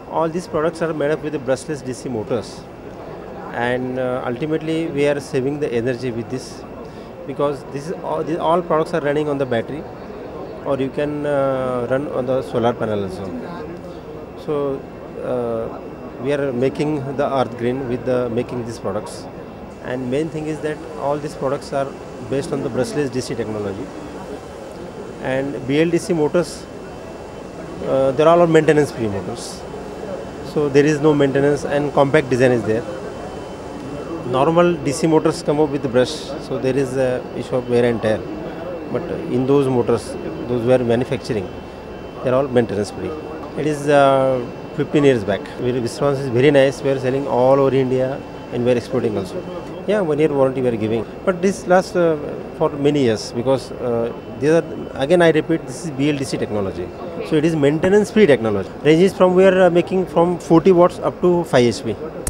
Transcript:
All these products are made up with the brushless DC motors, and ultimately we are saving the energy with this, because these all products are running on the battery, or you can run on the solar panel also. So we are making the earth green with making these products, and main thing is that all these products are based on the brushless DC technology. And BLDC motors, they're all maintenance free motors, so there is no maintenance, and compact design is there. Normal DC motors come up with the brush, so there is a issue of wear and tear, but in those motors, those were manufacturing, they're all maintenance free. It is 15 years back. Response is very nice. We are selling all over India, and we are exporting also. Yeah, 1 year warranty we are giving, but this lasts for many years, because these are, again I repeat, this is BLDC technology, so it is maintenance free technology. Ranges from we are making from 40 watts up to 5 HP.